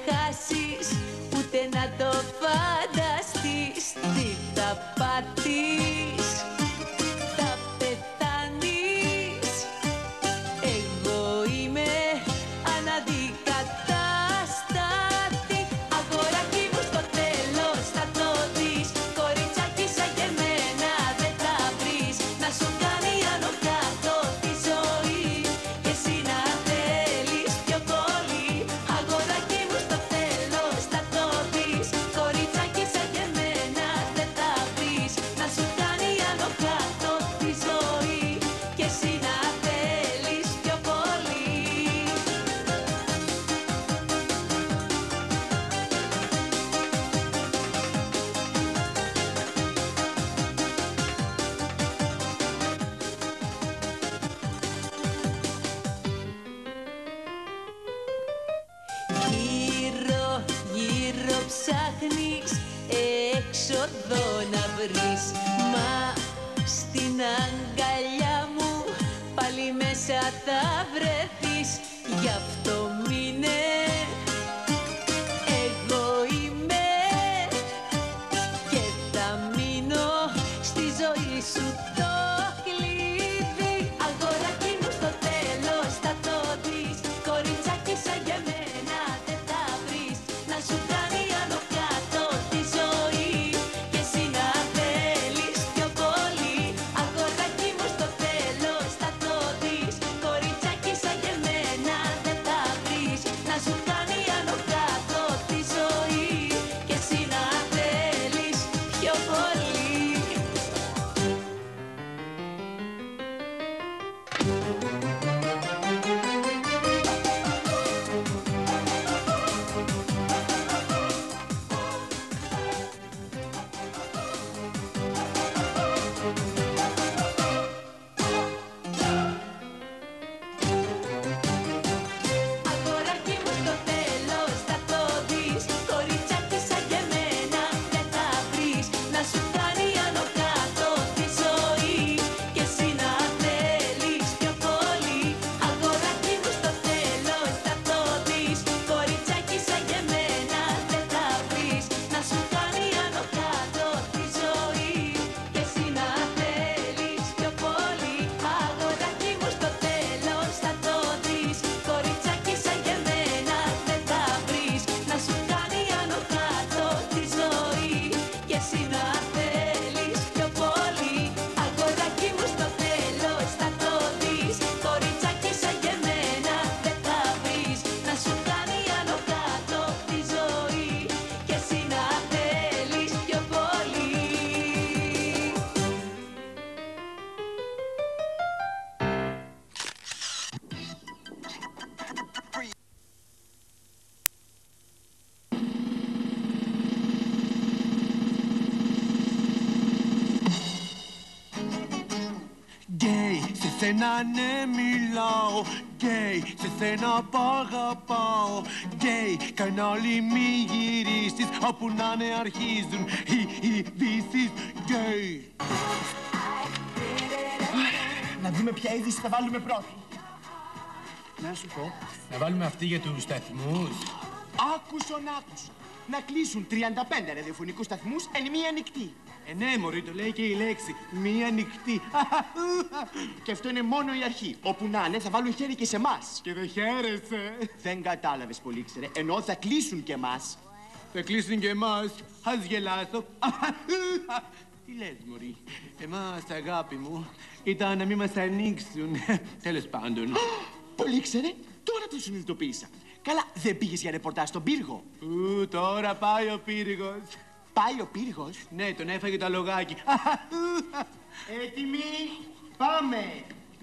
χάσεις, ούτε να το φανταστείς. Τι θα πάθεις, θα πεθάνεις. Εγώ είμαι αναντικατάστατη. Αγοράκι μου στο τέλος θα το δεις. Κοριτσάκι σαν και εμένα δεν θα βρεις. Να σου κάνει άνω κάτω τη ζωή και εσύ να θέλεις πιο πολύ. Αγοράκι μου στο τέλος θα το δεις. Κοριτσάκι σαν και εμένα δεν θα βρεις. Να σου κάνει άνω κάτω τη ζωή και εσύ να θέλεις πιο πολύ. Γύρω, γύρω ψάχνεις έξοδο να βρεις. Μα στην αγκαλιά μου πάλι μέσα θα βρεθείς. Γι' αυτό μείνε, εγώ είμαι και θα μείνω στη ζωή σου το κλειδί. Αγοράκι μου στο τέλος θα το δεις. Κοριτσάκι σαν για μένα δεν θα βρεις. Να σου κάνει άνω κάτω τη ζωή και εσύ να θέλεις πιο πολύ. Αγοράκι μου στο τέλος θα το δεις. Κοριτσάκι σαν για μένα δεν θα βρεις. Να σου κάνει άνω κάτω τη ζωή και εσύ να θέλεις πιο πολύ. Αγοράκι μου στο τέλος θα το δεις. Κοριτσάκι σαν και εμένα δεν θα βρεις. Να σου κάνει άνω κάτω τη ζωή και εσύ να θέλεις πιο πολύ. Αγοράκι μου στο τέλος θα το δεις. Κοριτσάκι σαν και εμένα δεν θα βρεις. Να σου κάνει άνω κάτω τη ζωή και εσύ να θέλεις πιο πολύ. Αγοράκι μου στο τέλος θα το δεις. Κοριτσάκι σαν και εμένα δεν θα βρεις. Να σου κάνει άνω κάτω τη ζωή και εσύ να θέλεις πιο πολύ. Αγοράκι μου στο τέλος θα το δεις. Κοριτσάκι σαν και εμένα δεν θα βρεις. Να σου κάνει άνω κάτω τη ζωή και εσύ να θέλεις πιο πολύ. Γκέι, σε σένα ναι μιλάω. Γκέι, σε σένα π' αγαπάω. Γκέι, κανάλι μη γυρίσεις. Όπου να είναι αρχίζουν οι ειδήσεις. Γκέι. Να δούμε ποια είδηση θα βάλουμε πρώτη. Να σου πω, να βάλουμε αυτή για τους σταθμούς. Άκουσον, άκουσον. Να κλείσουν 35 ραδιοφωνικούς σταθμούς εν μία νυχτή. Ναι, μωρή, το λέει και η λέξη. Μία νυχτή. Και αυτό είναι μόνο η αρχή. Όπου να είναι θα βάλουν χέρι και σε εμάς. Και δεν χαίρεσαι. Δεν κατάλαβες πολύ, ξέρε. Ενώ θα κλείσουν και εμάς. Θα κλείσουν και εμάς. Ας γελάσω. Τι λες, μωρή. Εμάς, αγάπη μου, ήταν να μην μας ανοίξουν. Τέλος πάντων. Πολύ, ξέρε. Τώρα το συνειδητοποίησα. Καλά, δεν πήγες για ρεπορτάζ στον πύργο. Τώρα πάει ο πύργος. Πάει ο πύργος. Ναι, τον έφαγε το αλογάκι. Έτοιμοι, πάμε.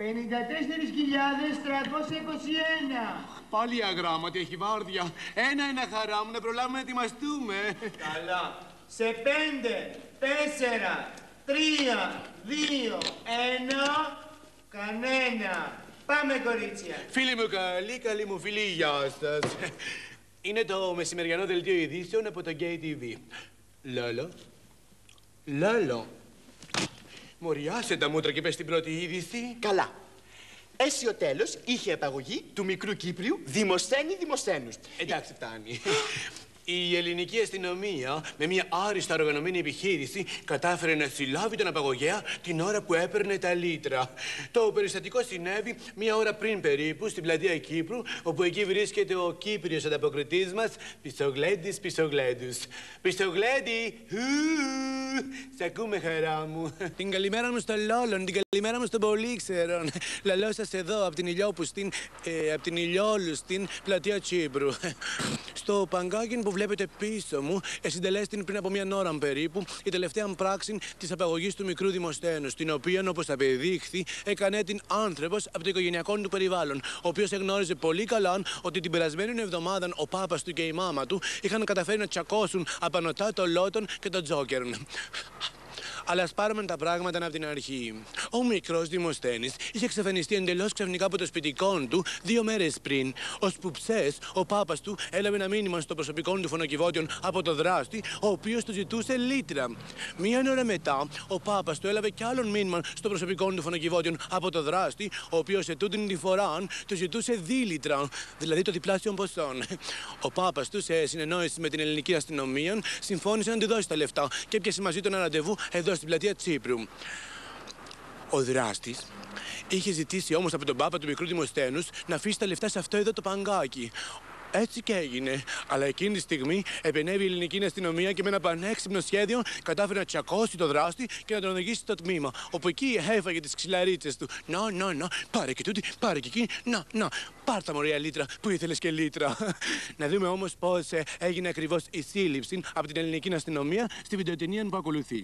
54.321. Πάλι αγράμματη, έχει βάρδια. Ένα χαρά μου να προλάβουμε να ετοιμαστούμε. Καλά. Σε 5, 4, 3, 2, 1, κανένα. Πάμε, κορίτσια. Φίλοι μου καλή μου φίλη, γεια σας. Είναι το μεσημεριανό δελτίο ειδήσεων από το Gay TV. Λόλο. Μωριάσε τα μούτρα και πες την πρώτη είδηση. Καλά. Έσιο τέλος είχε απαγωγή του μικρού Κύπριου Δημοσθένη. Εντάξει, φτάνει. Η ελληνική αστυνομία με μια άριστα οργανωμένη επιχείρηση κατάφερε να συλλάβει τον απαγωγέα την ώρα που έπαιρνε τα λίτρα. Το περιστατικό συνέβη μια ώρα πριν περίπου στην πλατεία Κύπρου, όπου εκεί βρίσκεται ο Κύπριος ανταποκριτής μας, Πισογλέντης Πισογλέντους. Πισογλέντη, σ' ακούμε, χαρά μου. Την καλημέρα μου στο Λόλον, την καλημέρα μου στον Πολύξερον. Λαλώ σας εδώ από την Ηλιόπουστην, από την Ηλιόλου στην πλατεία Κύπρου. Στο παγκάκι που βλέπετε πίσω μου, συντελέστην πριν από μια ώρα περίπου η τελευταία πράξη της απαγωγής του μικρού Δημοσθένους, την οποία, όπως απεδείχθη, έκανε την άνθρωπος από το οικογενειακό του περιβάλλον, ο οποίος εγνώριζε πολύ καλά ότι την περασμένη εβδομάδα ο πάπας του και η μάμα του είχαν καταφέρει να τσακώσουν απανωτά το Λότον και το Τζόκερν. Αλλά ας πάρουμε τα πράγματα από την αρχή. Ο μικρός Δημοσθένης είχε εξαφανιστεί εντελώς ξαφνικά από το σπιτικό του 2 μέρες πριν. Ώσπου ψες, ο πάπας του έλαβε ένα μήνυμα στο προσωπικό του φωνοκιβώτιο από το δράστη, ο οποίος του ζητούσε λίτρα. Μία ώρα μετά, ο πάπας του έλαβε κι άλλον μήνυμα στο προσωπικό του φωνοκιβώτιο από το δράστη, ο οποίος σε τούτην τη φορά του ζητούσε 2 λίτρα, δηλαδή το διπλάσιο ποσό. Ο πάπας του, σε συνεννόηση με την ελληνική αστυνομία, συμφώνησε να του δώσει τα λεφτά και έπιασε μαζί του ένα ραντεβού εδώ στην πλατεία Τσίπρου. Ο δράστης είχε ζητήσει όμως από τον πάπα του μικρού Δημοσθένους να αφήσει τα λεφτά σε αυτό εδώ το παγκάκι. Έτσι και έγινε. Αλλά εκείνη τη στιγμή επενέβη η ελληνική αστυνομία και με ένα πανέξυπνο σχέδιο κατάφερε να τσακώσει το δράστη και να τον οδηγήσει στο τμήμα. Όπου εκεί έφαγε τις ξυλαρίτσες του. Να, πάρε και τούτη, πάρε και εκείνη. Να, πάρ' τα μωρία λίτρα που ήθελες και λίτρα. Να δούμε όμως πώς έγινε ακριβώς η σύλληψη από την ελληνική αστυνομία στη βιντεοτενία που ακολουθεί.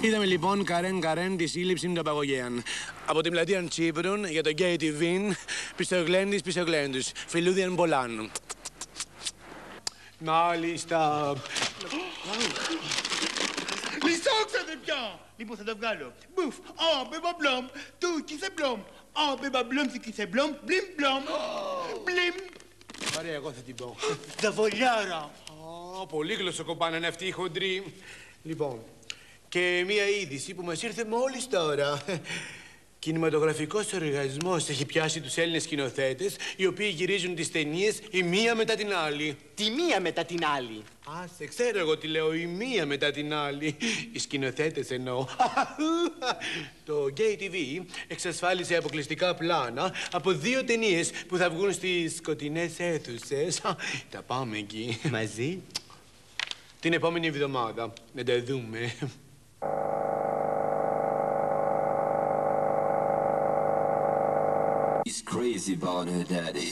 Είδαμε λοιπόν καρέν τη σύλληψη των παγωγέων. Από την πλατεία Τσίπρων για το Gay TV, πισογλέντους, φιλούδιαν πολλάν. Μάλιστα. Λυσόξατε πια! Λοιπόν, θα το βγάλω. Μπουφ, μπέμπα μπλομ, του κισεμπλομ. Μπέμπα μπλομ, του κισεμπλομ, μπλιμ μπλομ. Μπλιμ. Ωραία, εγώ θα την πω. Τα βολιάρα. Πολύ γλωσσοκοπάνα είναι αυτή η χοντρή. Λοιπόν, και μία είδηση που μας ήρθε μόλις τώρα. Κινηματογραφικός οργασμός έχει πιάσει τους Έλληνες σκηνοθέτες, οι οποίοι γυρίζουν τις ταινίες η μία μετά την άλλη. Τη μία μετά την άλλη. Σε ξέρω εγώ τι λέω, η μία μετά την άλλη. Οι σκηνοθέτες εννοώ. Το Gay TV εξασφάλισε αποκλειστικά πλάνα από 2 ταινίες που θα βγουν στις σκοτεινές αίθουσες. Τα πάμε εκεί. Μαζί. Την επόμενη εβδομάδα. Να τα δούμε. He's crazy about her daddy.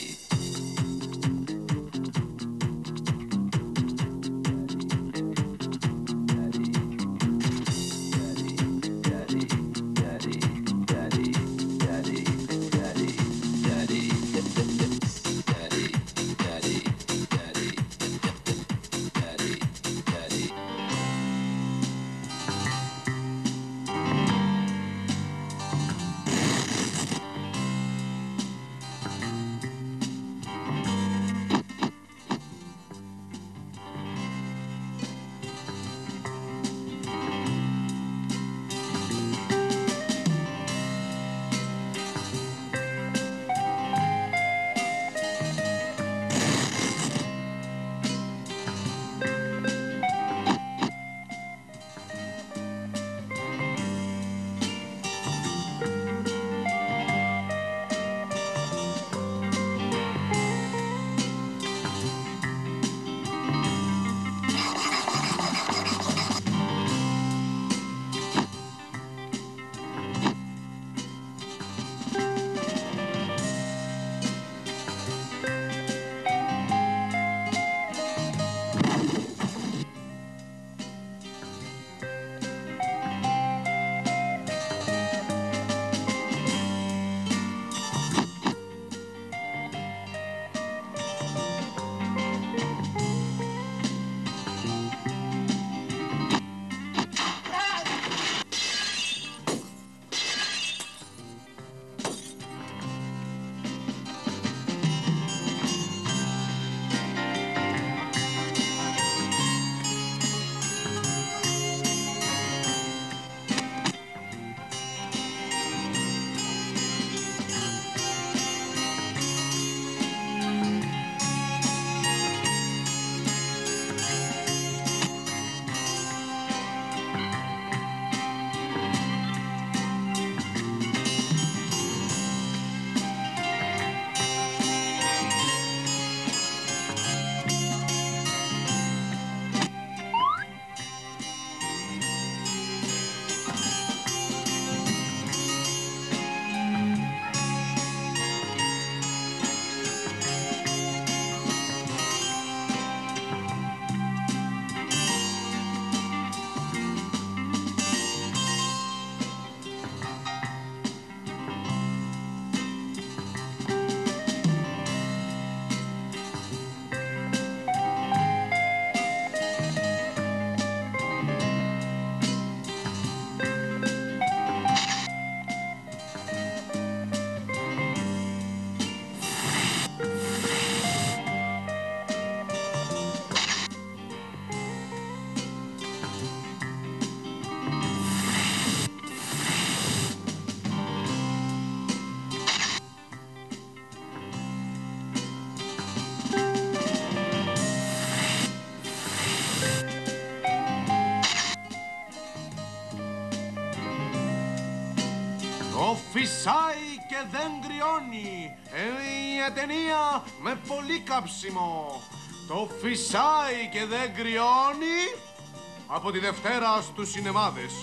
Φυσάει και δεν κρυώνει. Μια ταινία με πολύ καψιμο. Το φυσάει και δεν κρυώνει από τη Δευτέρα στους σινεμάδες.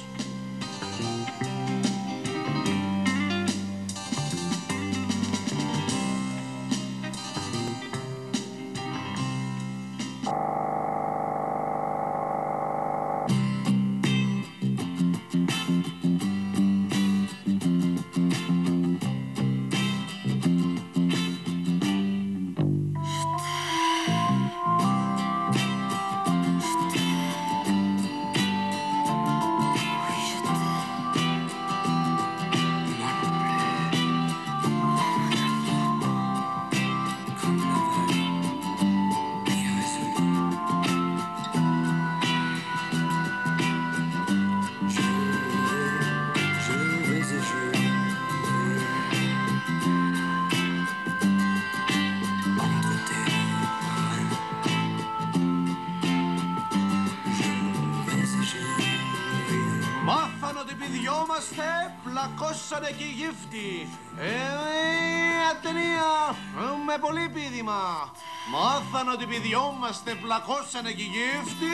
πηδιόμαστε, πλακώσανε και οι γύφτοι. Ατενία, με πολύ πήδημα. Μάθαν ότι πηδιόμαστε, πλακώσανε και οι γύφτοι.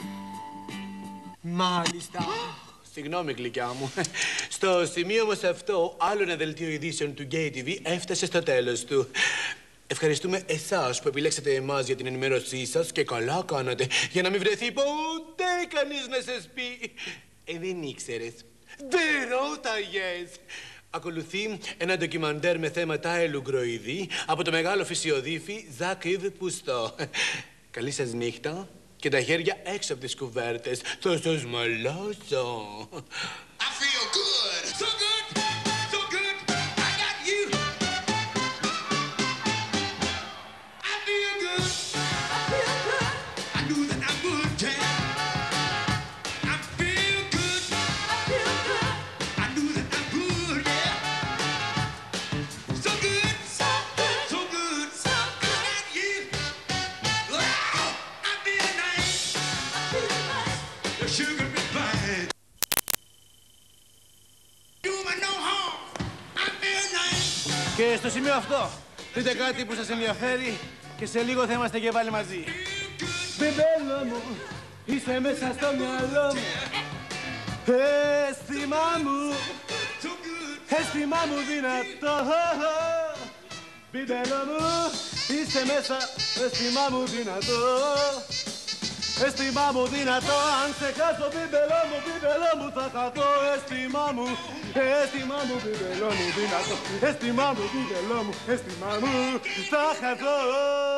Μάλιστα. Συγγνώμη, γλυκιά μου. Στο σημείο όμως αυτό, άλλο ένα δελτίο ειδήσεων του Gay TV έφτασε στο τέλος του. Ευχαριστούμε εσάς που επιλέξατε εμάς για την ενημέρωσή σας και καλά κάνατε για να μην βρεθεί ποτέ κανείς να σας πει δεν ήξερες. Δεν ρώταγες. Ακολουθεί ένα ντοκιμαντέρ με θέματα ελουγκροειδή από το μεγάλο φυσιοδίφη Ζακ Ιβ Πουστό. Καλή σας νύχτα και τα χέρια έξω από τις κουβέρτες. Θα σας μαλώσω. I feel good. So good. So good. I got you. I feel good. I knew that I would, yeah. I feel good. I knew that I would, yeah. So good. So good. I got you. Wow. I feel nice. The sugar is fine. Do me no harm. I feel nice. Και στο σημείο αυτό, πείτε κάτι που σας ενδιαφέρει και σε λίγο θα είμαστε και πάλι μαζί. Μπιμπέλο μου, είσαι μέσα στο μυαλό μου. Αίσθημά μου, αίσθημά μου δυνατό. Μπιμπέλο μου, είσαι μέσα, αίσθημά μου δυνατό. Αίσθημά μου δυνατό, αν σε χάσω μπιμπελό μου θα χαθώ. Αίσθημά μου, μπιμπελό μου δυνατό. Αίσθημά μου, μπιμπελό μου, αίσθημά μου θα χαθώ.